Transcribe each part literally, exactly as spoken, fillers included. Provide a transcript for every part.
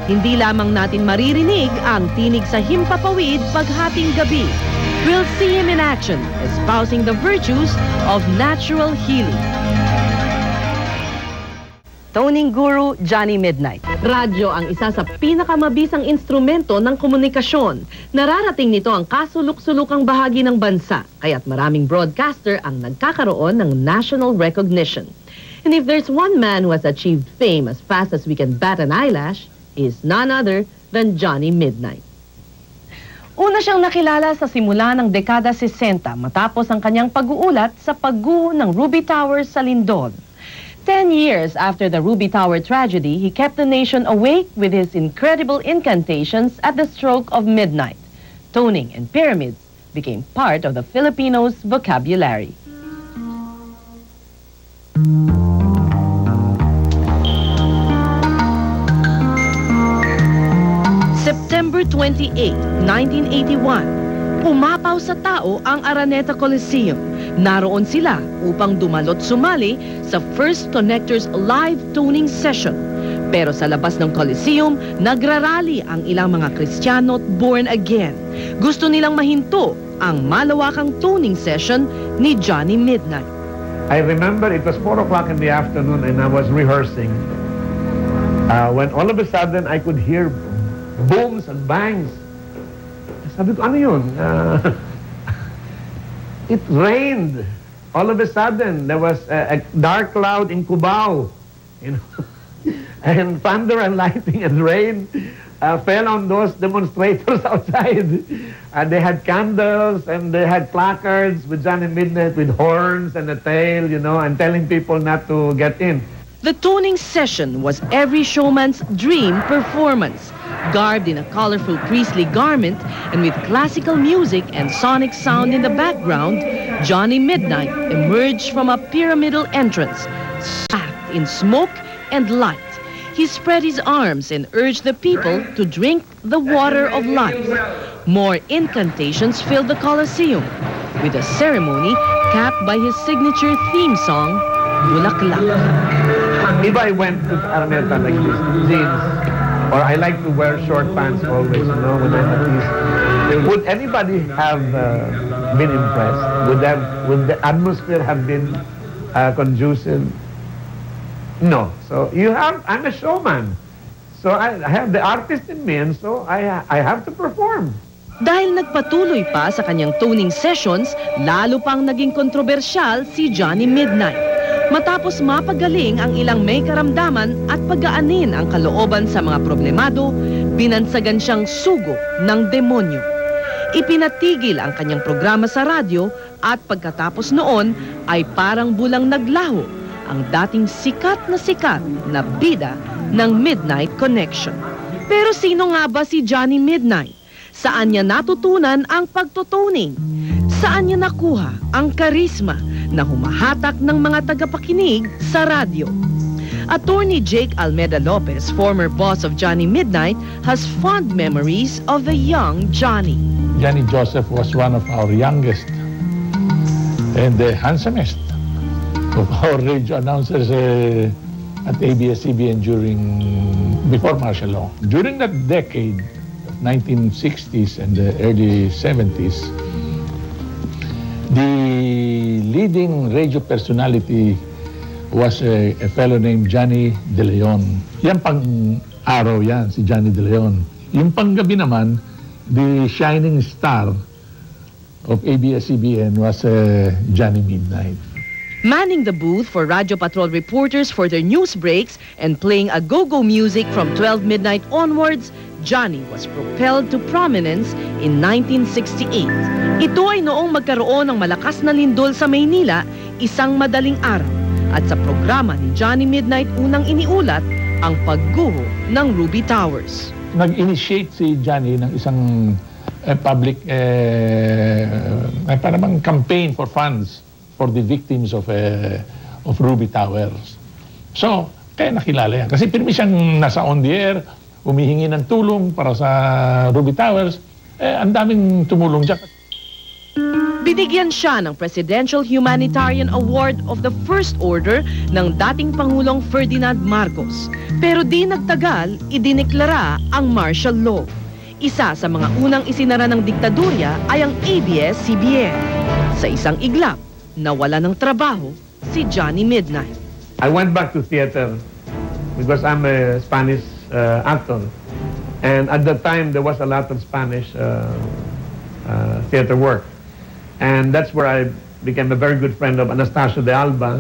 Hindi lamang natin maririnig ang tinig sa himpapawid paghating gabi. We'll see him in action, espousing the virtues of natural healing. Toning guru, Johnny Midnight. Radyo ang isa sa pinakamabisang instrumento ng komunikasyon. Nararating nito ang kasulok-sulukang bahagi ng bansa, kaya't maraming broadcaster ang nagkakaroon ng national recognition. And if there's one man who has achieved fame as fast as we can bat an eyelash, is none other than Johnny Midnight. Una siyang nakilala sa simula ng dekada sesenta matapos ang kanyang pag-uulat sa pagguho ng Ruby Tower sa Lindol. Ten years after the Ruby Tower tragedy, he kept the nation awake with his incredible incantations at the stroke of midnight. Toning and pyramids became part of the Filipinos' vocabulary. September twenty-eighth, nineteen eighty-one, pumapaw sa tao ang Araneta Coliseum. Naroon sila upang dumalot sumali sa First Connectors live tuning session. Pero sa labas ng Coliseum, nagrarally ang ilang mga Kristiyano at born again. Gusto nilang mahinto ang malawakang tuning session ni Johnny Midnight. I remember it was four o'clock in the afternoon and I was rehearsing. Uh, when all of a sudden I could hear booms and bangs. Sabi ko, ano yun? Uh, it rained. All of a sudden, there was a, a dark cloud in Cubao. You know? And thunder and lightning and rain uh, fell on those demonstrators outside. And they had candles and they had placards with Johnny Midnight with horns and a tail, you know, and telling people not to get in. The tuning session was every showman's dream performance. Garbed in a colorful priestly garment and with classical music and sonic sound in the background, Johnny Midnight emerged from a pyramidal entrance, packed in smoke and light. He spread his arms and urged the people to drink the water of life. More incantations filled the Colosseum, with a ceremony capped by his signature theme song, Bulaklak. If I went to Araneta like this, jeans, or I like to wear short pants always, you know, when I'm at least. Would anybody have uh, been impressed? Would, have, would the atmosphere have been uh, conducive? No. So you have, I'm a showman. So I, I have the artist in me, and so I, I have to perform. Dahil nagpatuloy pa sa kanyang tuning sessions, lalo pang naging kontrobersyal si Johnny Midnight. Matapos mapagaling ang ilang may karamdaman at pagaanin ang kalooban sa mga problemado, binansagan siyang sugo ng demonyo. Ipinatigil ang kanyang programa sa radyo at pagkatapos noon ay parang bulang naglaho ang dating sikat na sikat na bida ng Midnight Connection. Pero sino nga ba si Johnny Midnight? Saan niya natutunan ang pagtutuning? Saan niya nakuha ang karisma na humahatak ng mga tagapakinig sa radyo? Attorney Jake Almeda Lopez, former boss of Johnny Midnight, has fond memories of the young Johnny. Johnny Joseph was one of our youngest and the handsomest of our radio announcers uh, at A B S C B N during, before martial law. During that decade, nineteen sixties and the early seventies, the leading radio personality was a, a fellow named Johnny De Leon. Yan pang araw yan, si Johnny De Leon. Yung panggabi naman, the shining star of A B S C B N was uh, Johnny Midnight. Manning the booth for Radio Patrol reporters for their news breaks and playing a go-go music from twelve midnight onwards, Johnny was propelled to prominence in nineteen sixty-eight. Ito ay noong magkaroon ng malakas na lindol sa Maynila isang madaling araw. At sa programa ni Johnny Midnight unang iniulat ang pagguho ng Ruby Towers. Nag-initiate si Johnny ng isang uh, public uh, uh, parang campaign for funds for the victims of uh, of Ruby Towers. So, kaya nakilala yan. Kasi pirmi siyang nasa on the air, humihingi ng tulong para sa Ruby Towers, eh, ang daming tumulong dyan. Binigyan siya ng Presidential Humanitarian Award of the First Order ng dating Pangulong Ferdinand Marcos. Pero di nagtagal, idineklara ang martial law. Isa sa mga unang isinara ng diktadurya ay ang A B S C B N. Sa isang iglap, nawala ng trabaho si Johnny Midnight. I went back to theater because I'm a Spanish uh, actor. And at that time, there was a lot of Spanish uh, uh, theater work. And that's where I became a very good friend of Anastacio de Alba,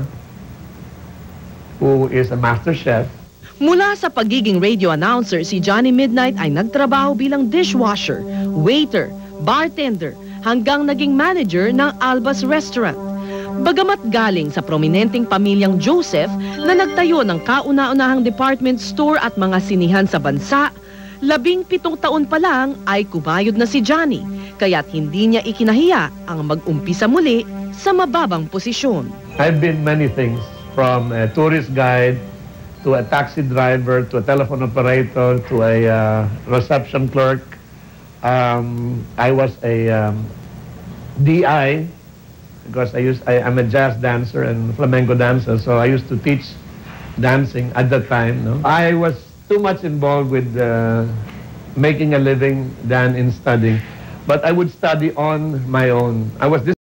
who is a master chef. Mula sa pagiging radio announcer, si Johnny Midnight ay nagtrabaho bilang dishwasher, waiter, bartender, hanggang naging manager ng Alba's Restaurant. Bagamat galing sa prominenteng pamilyang Joseph na nagtayo ng kauna-unahang department store at mga sinihan sa bansa, labing pitong taon pa lang ay kumayod na si Johnny, kaya't hindi niya ikinahiya ang mag-umpisa muli sa mababang posisyon. I've been many things, from a tourist guide, to a taxi driver, to a telephone operator, to a uh, reception clerk. Um, I was a um, D I, because I used, I, I'm a jazz dancer and flamenco dancer, so I used to teach dancing at that time. No? I was too much involved with uh, making a living than in studying. But I would study on my own. I was this